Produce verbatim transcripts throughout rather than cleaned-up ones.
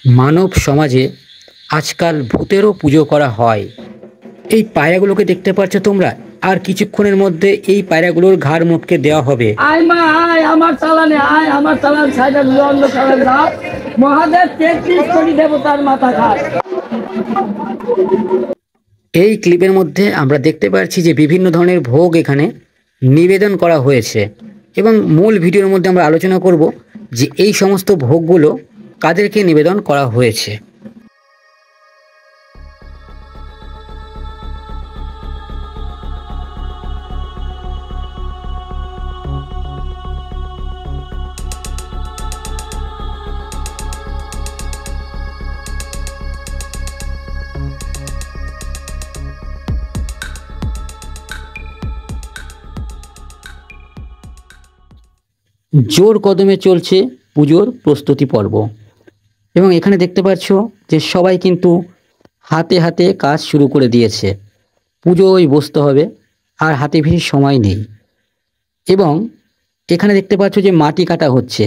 মানব সমাজে আজকাল ভূতেরও পুজো করা হয়। এই পায়রাগুলোকে দেখতে পাচ্ছ তোমরা, আর কিছুক্ষণের মধ্যে এই পায়রাগুলোর ঘাড় মুটকে দেওয়া হবে। আয় মা আয় আমার চালানে আয় আমার চালান সাইডে লন্ড চালান না মহাদেব তেত্রিশ কোটি দেবতার মাথা খায়। এই ক্লিপের মধ্যে আমরা দেখতে পাচ্ছি যে বিভিন্ন ধরনের ভোগ এখানে নিবেদন করা হয়েছে, এবং মূল ভিডিওর মধ্যে আমরা আলোচনা করব যে এই সমস্ত ভোগগুলো কাদেরকে নিবেদন করা হয়েছে। জোর কদমে চলছে পুজোর প্রস্তুতি পর্ব, এবং এখানে দেখতে পাচ্ছ যে সবাই কিন্তু হাতে হাতে কাজ শুরু করে দিয়েছে। পুজোয় বসতে হবে, আর হাতে বেশি সময় নেই। এবং এখানে দেখতে পাচ্ছ যে মাটি কাটা হচ্ছে।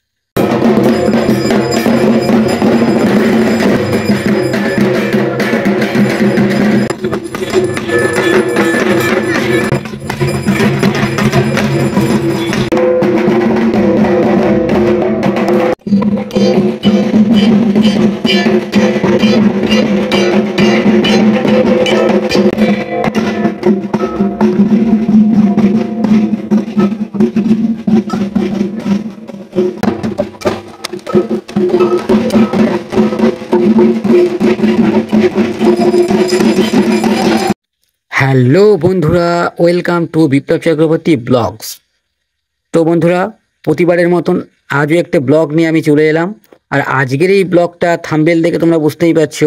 হ্যালো বন্ধুরা, welcome to Biplab Chakraborty blogs. তো বন্ধুরা, প্রতিবারের মতন আজও একটা ব্লগ নিয়ে আমি চলে এলাম। আর আজকের এই ব্লগটা থাম্বনেল দেখে তোমরা বুঝতেই পারছো,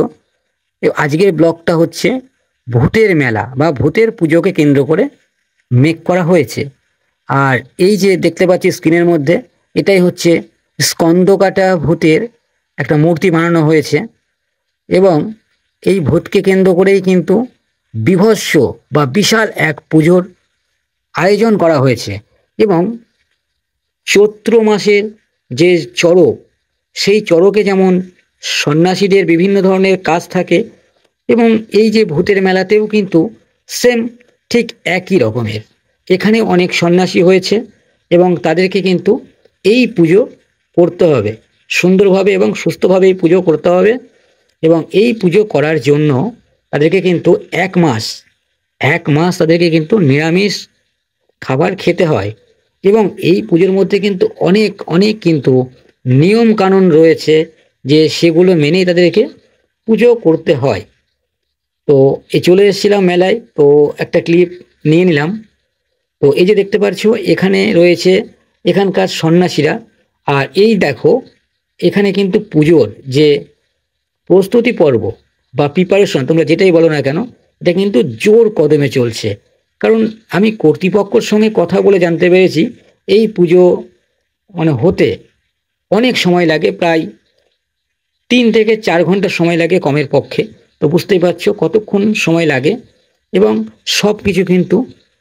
আজকের ব্লগটা হচ্ছে ভূতের মেলা বা ভূতের পুজোকে কেন্দ্র করে মেক করা হয়েছে। আর এই যে দেখতে পাচ্ছি স্ক্রিনের মধ্যে, এটাই হচ্ছে স্কন্দকাটা ভূতের একটা মূর্তি বানানো হয়েছে, এবং এই ভূতকে কেন্দ্র করেই কিন্তু বীভৎস বা বিশাল এক পুজোর আয়োজন করা হয়েছে। এবং চৈত্র মাসের যে চড়ক, সেই চড়কে যেমন সন্ন্যাসীদের বিভিন্ন ধরনের কাজ থাকে, এবং এই যে ভূতের মেলাতেও কিন্তু সেম ঠিক একই রকমের। এখানে অনেক সন্ন্যাসী হয়েছে, এবং তাদেরকে কিন্তু এই পুজো করতে হবে সুন্দরভাবে এবং সুস্থভাবে। এই পুজো করতে হবে, এবং এই পুজো করার জন্য তাদেরকে কিন্তু এক মাস এক মাস তাদেরকে কিন্তু নিরামিষ খাবার খেতে হয়। এবং এই পুজোর মধ্যে কিন্তু অনেক অনেক কিন্তু নিয়ম কানুন রয়েছে, যে সেগুলো মেনেই তাদেরকে পুজো করতে হয়। তো এই চলে এসেছিলাম মেলায়, তো একটা ক্লিপ নিয়ে নিলাম। তো এই যে দেখতে পাচ্ছ, এখানে রয়েছে এখানকার সন্ন্যাসীরা। আর এই দেখো, এখানে কিন্তু পুজোর যে প্রস্তুতি পর্ব বা প্রিপারেশন, তোমরা যেটাই বলো না কেন, এটা কিন্তু জোর কদমে চলছে। কারণ আমি কর্তৃপক্ষের সঙ্গে কথা বলে জানতে পেরেছি, এই পুজো মানে হতে অনেক সময় লাগে, প্রায় তিন থেকে চার ঘন্টা সময় লাগে কমের পক্ষে। তো বুঝতেই পারছো কতক্ষণ সময় লাগে। এবং সব কিছু কিন্তু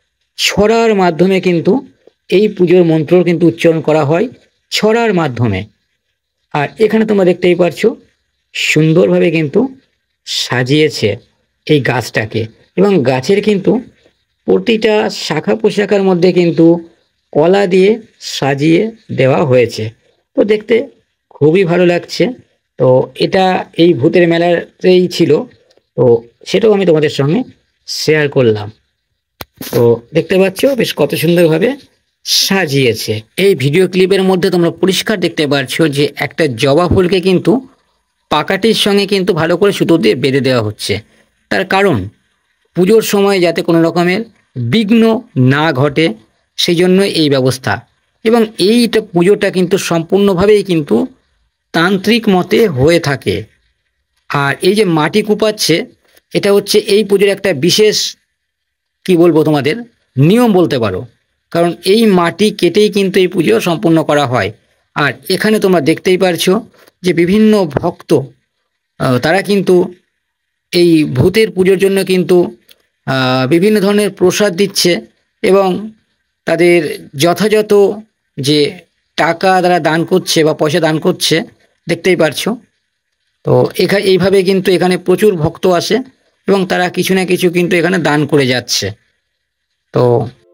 ছড়ার মাধ্যমে কিন্তু এই পুজোর মন্ত্র কিন্তু উচ্চারণ করা হয় ছড়ার মাধ্যমে। আর এখানে তোমরা দেখতেই পারছো সুন্দরভাবে কিন্তু সাজিয়েছে এই গাছটাকে, এবং গাছের কিন্তু প্রতিটা শাখা প্রশাখার মধ্যে কিন্তু কলা দিয়ে সাজিয়ে দেওয়া হয়েছে। তো দেখতে খুবই ভালো লাগছে। তো এটা এই ভূতের মেলাতেই ছিল, তো সেটাও আমি তোমাদের সঙ্গে শেয়ার করলাম। তো দেখতে পাচ্ছ বেশ কত সুন্দরভাবে সাজিয়েছে। এই ভিডিও ক্লিপের মধ্যে তোমরা পরিষ্কার দেখতে পাচ্ছো যে একটা জবা ফুলকে কিন্তু পাকাটির সঙ্গে কিন্তু ভালো করে সুতো দিয়ে বেঁধে দেওয়া হচ্ছে। তার কারণ পুজোর সময় যাতে কোনো রকমের বিঘ্ন না ঘটে, সেই জন্য এই ব্যবস্থা। এবং এইটা পুজোটা কিন্তু সম্পূর্ণভাবেই কিন্তু তান্ত্রিক মতে হয়ে থাকে। আর এই যে মাটি কুপাচ্ছে, এটা হচ্ছে এই পুজোর একটা বিশেষ, কি বলবো তোমাদের, নিয়ম বলতে পারো। কারণ এই মাটি কেটেই কিন্তু এই পুজো সম্পূর্ণ করা হয়। আর এখানে তোমরা দেখতেই পারছো যে বিভিন্ন ভক্ত তারা কিন্তু এই ভূতের পুজোর জন্য কিন্তু বিভিন্ন ধরনের প্রসাদ দিচ্ছে, এবং তাদের যথাযথ যে টাকা তারা দান করছে বা পয়সা দান করছে, দেখতেই পারছো। তো এখানে এইভাবে কিন্তু এখানে প্রচুর ভক্ত আসে এবং তারা কিছু না কিছু কিন্তু এখানে দান করে যাচ্ছে। তো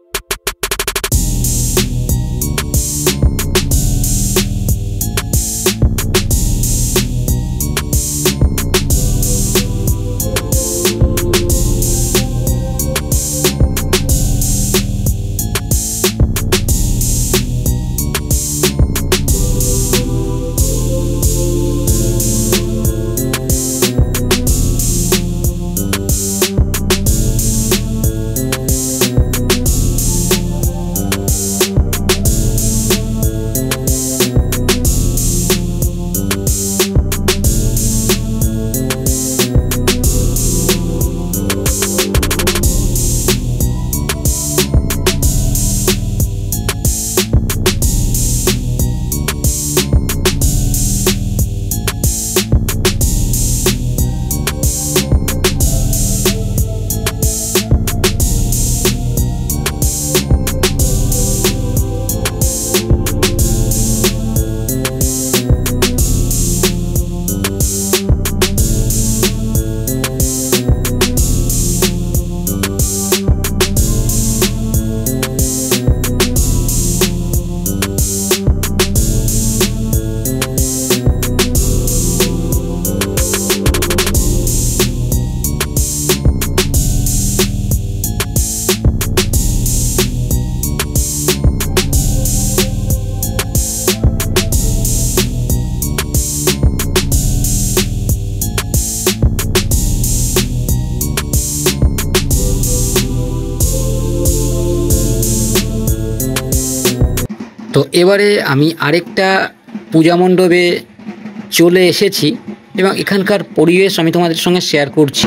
তো এবারে আমি আরেকটা পূজা মণ্ডপে চলে এসেছি এবং এখানকার পরিবেশ আমি তোমাদের সঙ্গে শেয়ার করছি।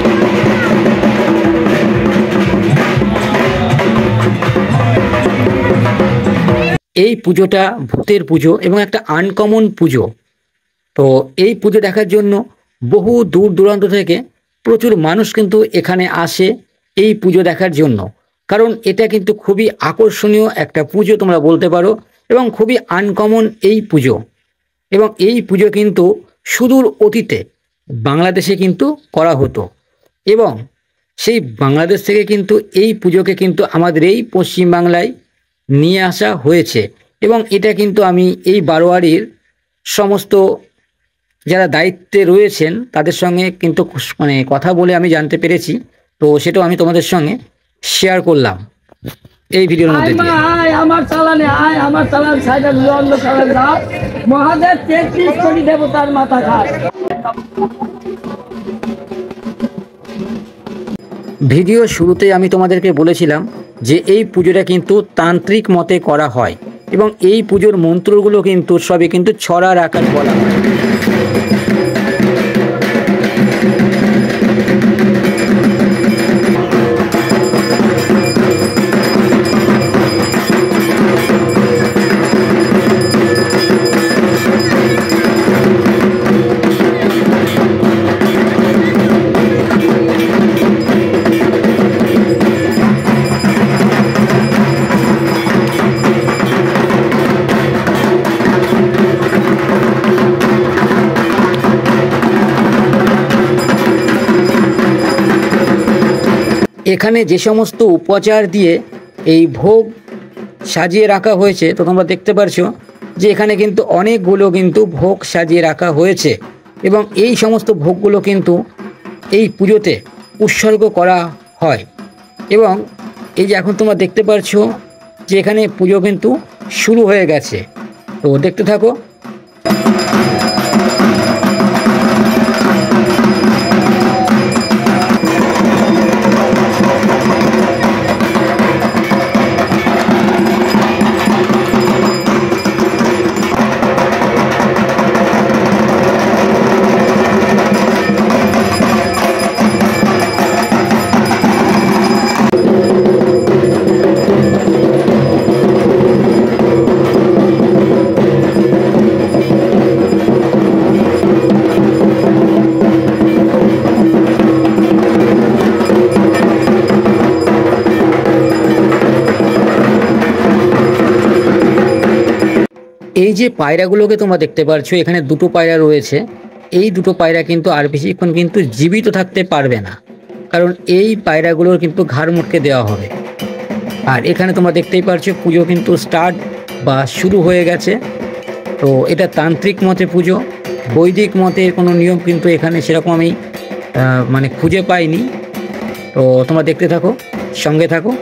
এই পুজোটা ভূতের পুজো এবং একটা আনকমন পুজো। তো এই পুজো দেখার জন্য বহু দূর দূরান্ত থেকে প্রচুর মানুষ কিন্তু এখানে আসে এই পুজো দেখার জন্য, কারণ এটা কিন্তু খুবই আকর্ষণীয় একটা পুজো তোমরা বলতে পারো এবং খুবই আনকমন এই পুজো। এবং এই পুজো কিন্তু সুদূর অতীতে বাংলাদেশে কিন্তু করা হতো এবং সেই বাংলাদেশ থেকে কিন্তু এই পুজোকে কিন্তু আমাদের এই পশ্চিমবাংলায় নিয়ে আসা হয়েছে। এবং এটা কিন্তু আমি এই বারোয়ারির সমস্ত যারা দায়িত্বে রয়েছেন তাদের সঙ্গে কিন্তু মানে কথা বলে আমি জানতে পেরেছি। তো সেটাও আমি তোমাদের সঙ্গে শেয়ার করলাম এই ভিডিওর মধ্যে দিয়ে। আয় আমার চালানে আয় আমার চালান সাইডে লন্ড চালান দাও মহাদেব তেত্রিশ কোটি দেবতার মাথা খায়। ভিডিও শুরুতে আমি তোমাদেরকে বলেছিলাম যে এই পুজোটা কিন্তু তান্ত্রিক মতে করা হয় এবং এই পুজোর মন্ত্রগুলো কিন্তু সবই কিন্তু ছড়ার আকার বলা হয়। এখানে যে সমস্ত উপচার দিয়ে এই ভোগ সাজিয়ে রাখা হয়েছে, তো তোমরা দেখতে পারছো যে এখানে কিন্তু অনেকগুলো কিন্তু ভোগ সাজিয়ে রাখা হয়েছে এবং এই সমস্ত ভোগগুলো কিন্তু এই পুজোতে উৎসর্গ করা হয়। এবং এই যে এখন তোমরা দেখতে পারছো যে এখানে পুজো কিন্তু শুরু হয়ে গেছে, তো দেখতে থাকো। এই যে পায়রাগুলোকে তোমরা দেখতে পাচ্ছ, এখানে দুটো পায়রা রয়েছে এই দুটো পায়রা কিন্তু আর বেশিক্ষণ কিন্তু জীবিত থাকতে পারবে না, কারণ এই পায়রাগুলোর কিন্তু ঘাড় মুটকে দেওয়া হবে। আর এখানে তোমরা দেখতেই পারছো পুজো কিন্তু স্টার্ট বা শুরু হয়ে গেছে। তো এটা তান্ত্রিক মতে পুজো, বৈদিক মতে কোনো নিয়ম কিন্তু এখানে সেরকম আমি মানে খুঁজে পাইনি। তো তোমরা দেখতে থাকো, সঙ্গে থাকো।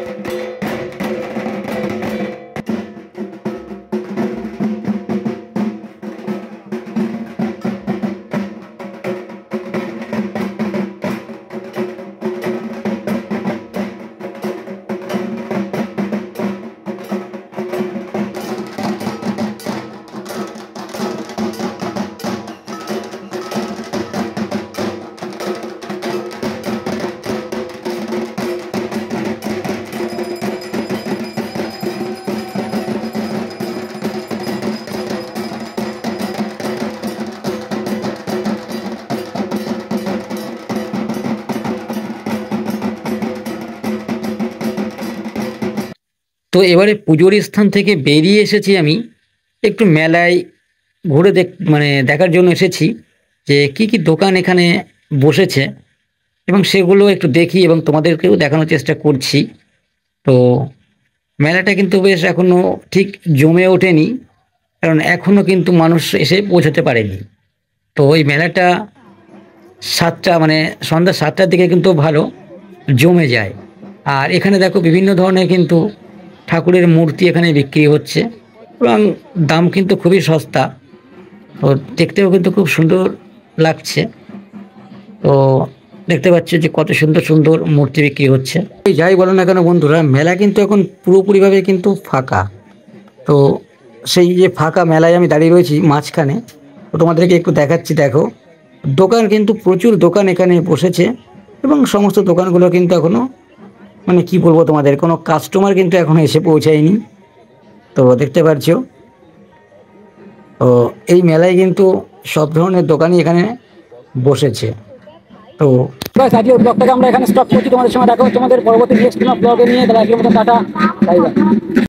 তো এবারে পুজোর স্থান থেকে বেরিয়ে এসেছি আমি একটু মেলায় ঘুরে দেখ মানে দেখার জন্য এসেছি যে কি কি দোকান এখানে বসেছে, এবং সেগুলো একটু দেখি এবং তোমাদেরকেও দেখানোর চেষ্টা করছি। তো মেলাটা কিন্তু বেশ এখনও ঠিক জমে ওঠেনি, কারণ এখনও কিন্তু মানুষ এসে পৌঁছাতে পারেনি। তো ওই মেলাটা সাতটা মানে সন্ধ্যা সাতটার দিকে কিন্তু ভালো জমে যায়। আর এখানে দেখো বিভিন্ন ধরনের কিন্তু ঠাকুরের মূর্তি এখানে বিক্রি হচ্ছে, এবং দাম কিন্তু খুবই সস্তা। তো দেখতেও কিন্তু খুব সুন্দর লাগছে। তো দেখতে পাচ্ছ যে কত সুন্দর সুন্দর মূর্তি বিক্রি হচ্ছে। যাই বলো না কেন বন্ধুরা, মেলা কিন্তু এখন পুরোপুরিভাবে কিন্তু ফাঁকা। তো সেই যে ফাঁকা মেলায় আমি দাঁড়িয়ে রয়েছি মাঝখানে, তো তোমাদেরকে একটু দেখাচ্ছি। দেখো দোকান কিন্তু প্রচুর দোকান এখানে বসেছে, এবং সমস্ত দোকানগুলো কিন্তু এখনও মানে কি বলবো তোমাদের, কোনো কাস্টমার কিন্তু এখনো এসে পৌঁছায়নি। তো দেখতে পাচ্ছ, তো এই মেলায় কিন্তু সব ধরনের দোকানই এখানে বসেছে। তো আজকে ব্লগটাকে আমরা এখানে স্টপ করছি। তোমাদের সঙ্গে দেখা হচ্ছে আমাদের পরবর্তী নেক্সট ব্লগে নিয়ে। তাহলে আজকের মতো টাটা, বাই বাই।